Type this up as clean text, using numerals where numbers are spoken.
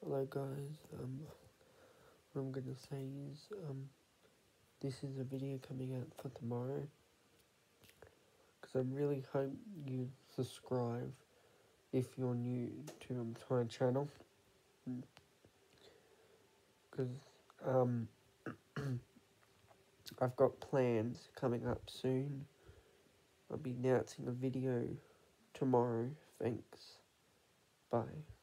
Hello guys, what I'm gonna say is, this is a video coming out for tomorrow, because I really hope you subscribe if you're new to my channel, because, I've got plans coming up soon. I'll be announcing a video tomorrow. Thanks, bye.